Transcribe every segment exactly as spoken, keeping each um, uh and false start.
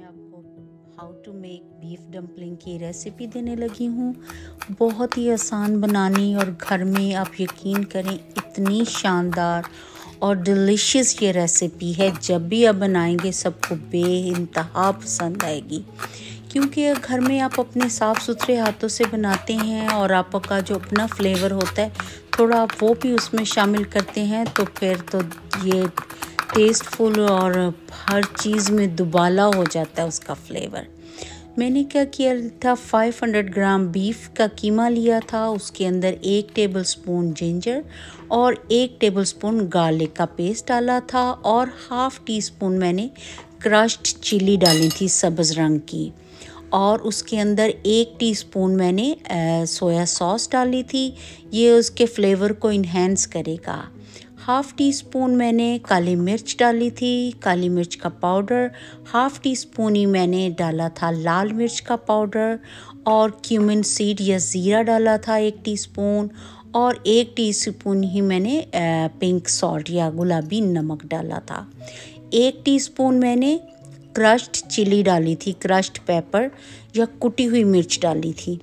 आपको how to make beef dumpling की recipe देने लगी हूँ। बहुत ही आसान बनानी और घर में आप यकीन करें इतनी शानदार और डिलीशियस ये रेसिपी है। जब भी आप बनाएंगे सबको बेइंतहा पसंद आएगी, क्योंकि घर में आप अपने साफ़ सुथरे हाथों से बनाते हैं और आपका जो अपना फ्लेवर होता है थोड़ा आप वो भी उसमें शामिल करते हैं, तो फिर तो ये टेस्टफुल और हर चीज़ में दुबाला हो जाता है उसका फ्लेवर। मैंने क्या किया था, पाँच सौ ग्राम बीफ का कीमा लिया था। उसके अंदर एक टेबलस्पून जिंजर और एक टेबलस्पून गार्लिक का पेस्ट डाला था और हाफ़ टी स्पून मैंने क्रश्ड चिली डाली थी सब्ज़ रंग की, और उसके अंदर एक टीस्पून मैंने सोया सॉस डाली थी। ये उसके फ्लेवर को इन्हेंस करेगा। हाफ़ टी स्पून मैंने काली मिर्च डाली थी, काली मिर्च का पाउडर। हाफ़ टी स्पून ही मैंने डाला था लाल मिर्च का पाउडर, और क्यूमिन सीड या ज़ीरा डाला था एक टीस्पून, और एक टीस्पून ही मैंने पिंक सॉल्ट या गुलाबी नमक डाला था। एक टीस्पून मैंने क्रश्ड चिली डाली थी, क्रश्ड पेपर या कुटी हुई मिर्च डाली थी,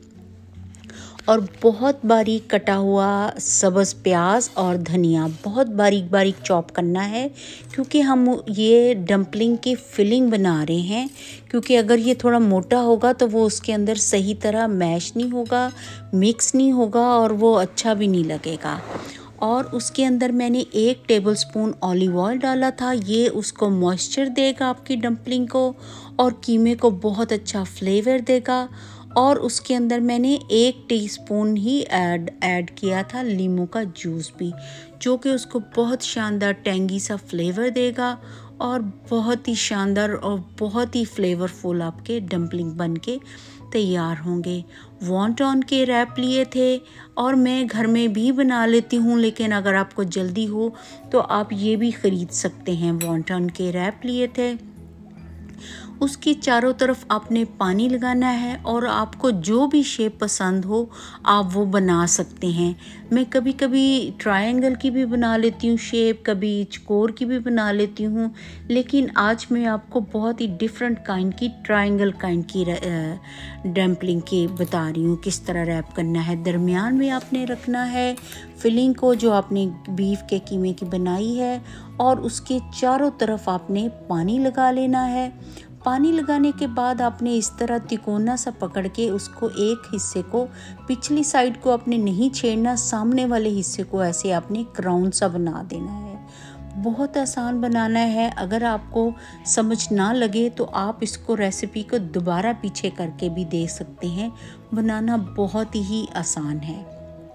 और बहुत बारीक कटा हुआ सब्ज़ प्याज और धनिया बहुत बारीक बारीक चॉप करना है, क्योंकि हम ये डम्पलिंग की फिलिंग बना रहे हैं। क्योंकि अगर ये थोड़ा मोटा होगा तो वो उसके अंदर सही तरह मैश नहीं होगा, मिक्स नहीं होगा, और वो अच्छा भी नहीं लगेगा। और उसके अंदर मैंने एक टेबलस्पून ऑलिव ऑयल डाला था। ये उसको मॉइस्चर देगा आपकी डम्पलिंग को और कीमे को बहुत अच्छा फ्लेवर देगा। और उसके अंदर मैंने एक टीस्पून ही ऐड ऐड किया था लीमू का जूस भी, जो कि उसको बहुत शानदार टेंगी सा फ्लेवर देगा और बहुत ही शानदार और बहुत ही फ्लेवरफुल आपके डम्पलिंग बन के तैयार होंगे। वॉन्टॉन के रैप लिए थे और मैं घर में भी बना लेती हूँ, लेकिन अगर आपको जल्दी हो तो आप ये भी ख़रीद सकते हैं। वॉन्टॉन के रैप लिए थे। उसकी चारों तरफ आपने पानी लगाना है और आपको जो भी शेप पसंद हो आप वो बना सकते हैं। मैं कभी कभी ट्रायंगल की भी बना लेती हूँ शेप, कभी चकोर की भी बना लेती हूँ, लेकिन आज मैं आपको बहुत ही डिफरेंट काइंड की ट्रायंगल काइंड की डम्पलिंग की बता रही हूँ किस तरह रैप करना है। दरमियान में आपने रखना है फिलिंग को जो आपने बीफ के कीमे की बनाई है, और उसके चारों तरफ आपने पानी लगा लेना है। पानी लगाने के बाद आपने इस तरह तिकोना सा पकड़ के उसको एक हिस्से को पिछली साइड को आपने नहीं छेड़ना, सामने वाले हिस्से को ऐसे आपने क्राउन सा बना देना है। बहुत आसान बनाना है। अगर आपको समझ ना लगे तो आप इसको रेसिपी को दोबारा पीछे करके भी देख सकते हैं। बनाना बहुत ही आसान है।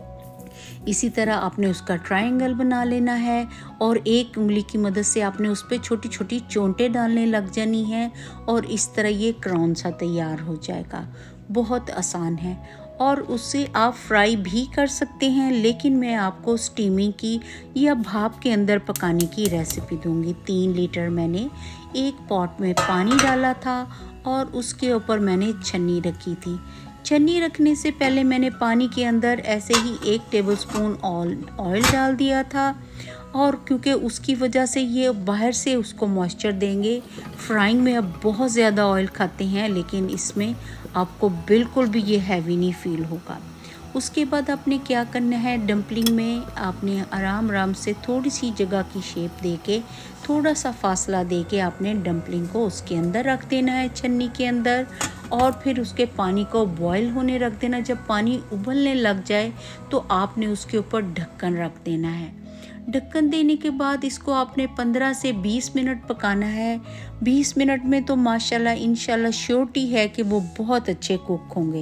इसी तरह आपने उसका ट्रायंगल बना लेना है और एक उंगली की मदद से आपने उस पर छोटी छोटी चोंटे डालने लग जानी है, और इस तरह ये क्राउन सा तैयार हो जाएगा। बहुत आसान है। और उससे आप फ्राई भी कर सकते हैं, लेकिन मैं आपको स्टीमिंग की या भाप के अंदर पकाने की रेसिपी दूंगी। तीन लीटर मैंने एक पॉट में पानी डाला था और उसके ऊपर मैंने छन्नी रखी थी। छन्नी रखने से पहले मैंने पानी के अंदर ऐसे ही एक टेबलस्पून ऑयल डाल दिया था, और क्योंकि उसकी वजह से ये बाहर से उसको मॉइस्चर देंगे। फ्राइंग में अब बहुत ज़्यादा ऑयल खाते हैं, लेकिन इसमें आपको बिल्कुल भी ये हैवी नहीं फील होगा। उसके बाद आपने क्या करना है, डम्पलिंग में आपने आराम आराम से थोड़ी सी जगह की शेप दे के, थोड़ा सा फासला दे के आपने डम्पलिंग को उसके अंदर रख देना है छन्नी के अंदर, और फिर उसके पानी को बॉईल होने रख देना। जब पानी उबलने लग जाए तो आपने उसके ऊपर ढक्कन रख देना है। ढक्कन देने के बाद इसको आपने पंद्रह से बीस मिनट पकाना है। बीस मिनट में तो माशाल्लाह इंशाल्लाह श्योरिटी है कि वो बहुत अच्छे कुक होंगे,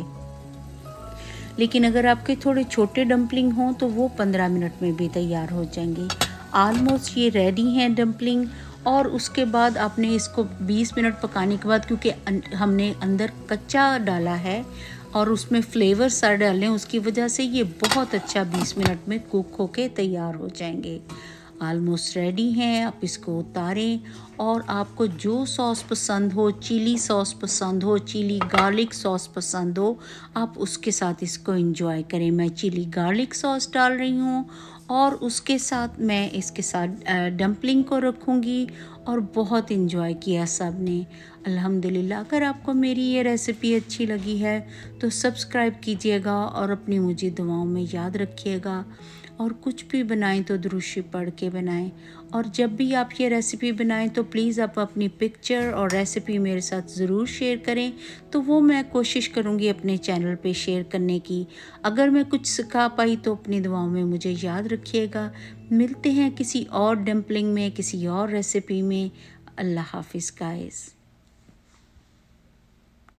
लेकिन अगर आपके थोड़े छोटे डम्पलिंग हों तो वो पंद्रह मिनट में भी तैयार हो जाएंगे। ऑलमोस्ट ये रेडी हैं डम्पलिंग। और उसके बाद आपने इसको बीस मिनट पकाने के बाद, क्योंकि हमने अंदर कच्चा डाला है और उसमें फ्लेवर सारे डाले हैं, उसकी वजह से ये बहुत अच्छा बीस मिनट में कुक होके तैयार हो जाएंगे। ऑलमोस्ट रेडी हैं। आप इसको उतारें और आपको जो सॉस पसंद हो, चिली सॉस पसंद हो, चिली गार्लिक सॉस पसंद हो, आप उसके साथ इसको एंजॉय करें। मैं चिली गार्लिक सॉस डाल रही हूँ और उसके साथ मैं इसके साथ डम्पलिंग को रखूँगी और बहुत इन्जॉय किया सब ने अल्हम्दुलिल्लाह। अगर आपको मेरी ये रेसिपी अच्छी लगी है तो सब्सक्राइब कीजिएगा और अपनी मुझे दुआओं में याद रखिएगा। और कुछ भी बनाएं तो दुरूद शरीफ पढ़ के बनाएं। और जब भी आप ये रेसिपी बनाएं तो प्लीज़ आप अपनी पिक्चर और रेसिपी मेरे साथ ज़रूर शेयर करें, तो वो मैं कोशिश करूँगी अपने चैनल पे शेयर करने की। अगर मैं कुछ सिखा पाई तो अपनी दुआओं में मुझे याद रखिएगा। मिलते हैं किसी और डम्पलिंग में, किसी और रेसिपी में। अल्लाह हाफिज़ गाइस।